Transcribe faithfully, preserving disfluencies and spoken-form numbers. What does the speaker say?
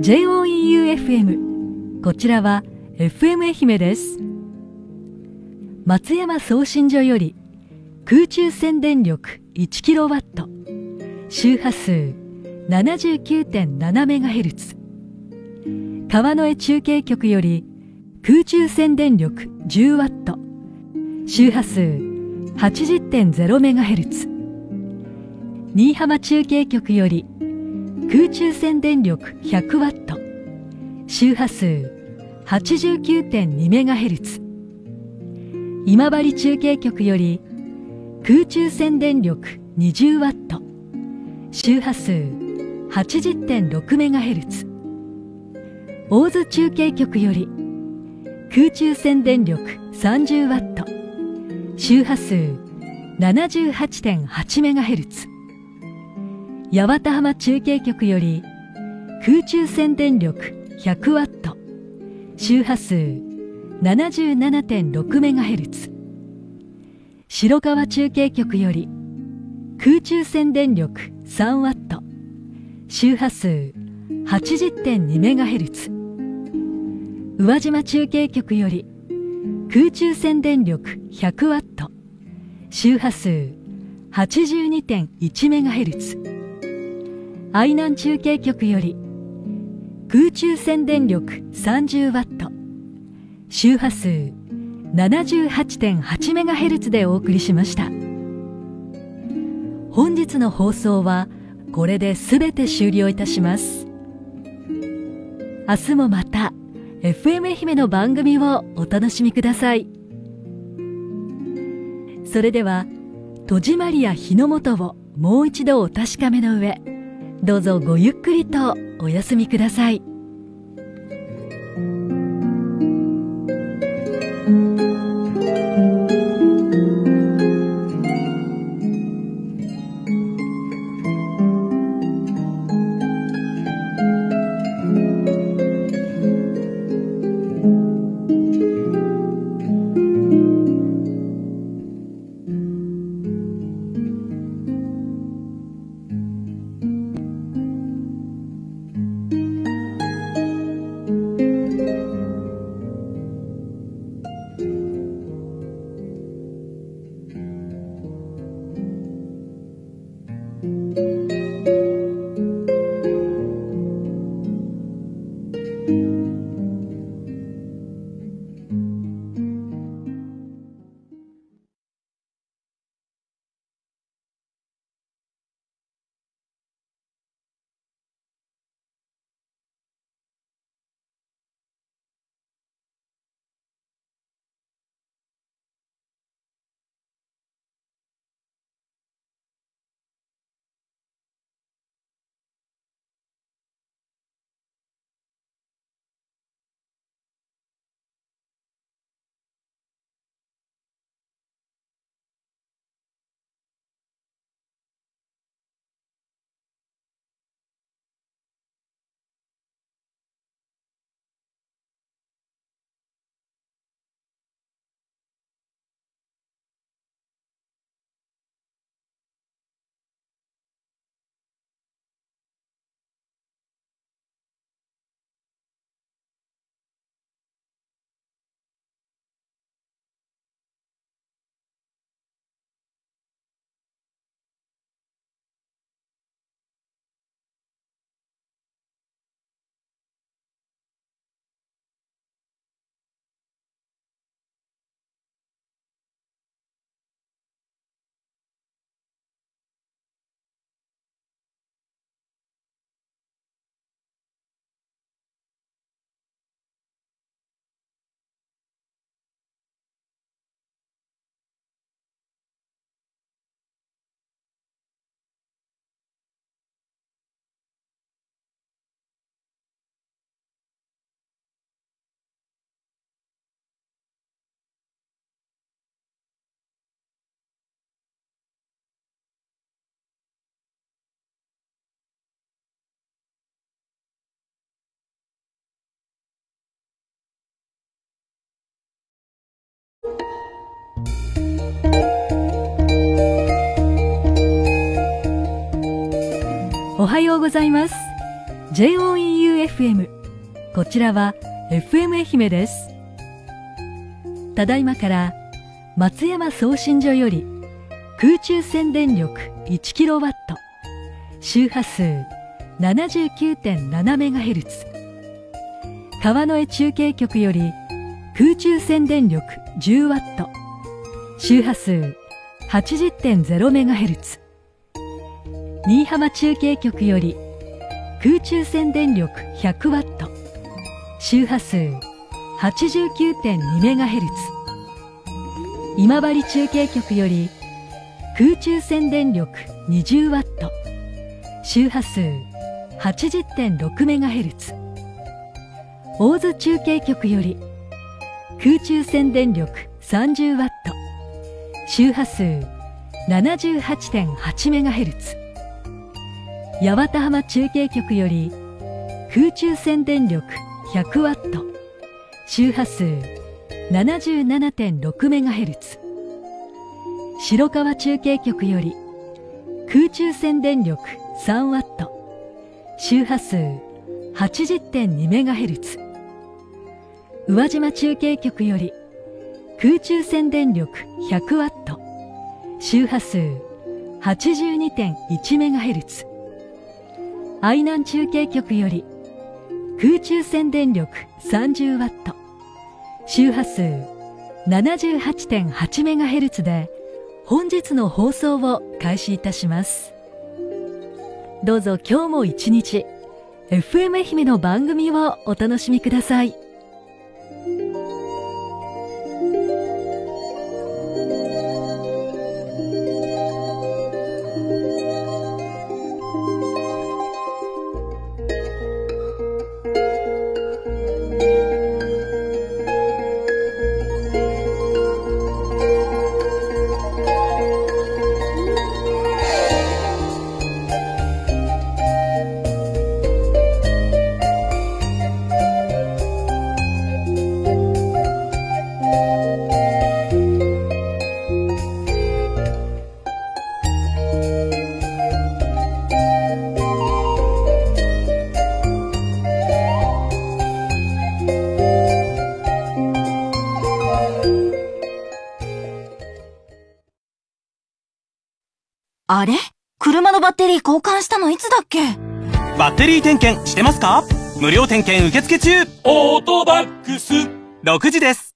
ジェイオーイーユーエフエム、 こちらは エフエム 愛媛です。松山送信所より空中線電力 いちキロワット、 周波数 ななじゅうきゅうてんななメガヘルツ、 川之江中継局より空中線電力 じゅうワット、 周波数 はちじゅうてんゼロメガヘルツ、 新居浜中継局より空中線電力 ひゃくワット、 周波数 はちじゅうきゅうてんにメガヘルツ、 今治中継局より空中線電力 にじゅうワット、 周波数 はちじゅうてんろくメガヘルツ、 大津中継局より空中線電力 さんじゅうワット、 周波数 ななじゅうはちてんはちメガヘルツ、八幡浜中継局より空中線電力 ひゃくワット、 周波数 ななじゅうななてんろくメガヘルツ、 白川中継局より空中線電力 さんワット、 周波数 はちじゅうてんにメガヘルツ、 宇和島中継局より空中線電力 ひゃくワット、 周波数 はちじゅうにてんいちメガヘルツ、愛南中継局より空中線電力 さんじゅうワット、 周波数 ななじゅうはちてんはちメガヘルツ でお送りしました。本日の放送はこれで全て終了いたします。明日もまた エフエム 愛媛の番組をお楽しみください。それでは戸締まりや火の元をもう一度お確かめの上、どうぞごゆっくりとお休みください。おはようございます。 ジェイオーイーユーエフエム、こちらは エフエム 愛媛です。ただいまから松山送信所より空中線電力 いちキロワット、 周波数 ななじゅうきゅうてんななメガヘルツ、 川之江中継局より空中線電力 じゅうワット、 周波数 はちじゅってんゼロメガヘルツ、 新居浜中継局より空中線電力 ひゃくワット、 周波数 はちじゅうきゅうてんにメガヘルツ、 今治中継局より空中線電力 にじゅうワット、 周波数 はちじゅってんろくメガヘルツ、 大津中継局より空中線電力 さんじゅうワット、 周波数 ななじゅうはちてんはちメガヘルツ、 八幡浜中継局より空中線電力 ひゃくワット、 周波数 ななじゅうななてんろくメガヘルツ、 白川中継局より空中線電力 さんワット、 周波数 はちじゅってんにメガヘルツ、 宇和島中継局より空中線電力 ひゃくワット、 周波数 はちじゅうにてんいちメガヘルツ、 愛南中継局より空中線電力 さんじゅうワット、 周波数 ななじゅうはちてんはちメガヘルツ で本日の放送を開始いたします。どうぞ今日も一日 エフエム 愛媛の番組をお楽しみください。 あれ？車のバッテリー交換したのいつだっけ？ バッテリー点検してますか？無料点検受付中。オートバックスろくじです。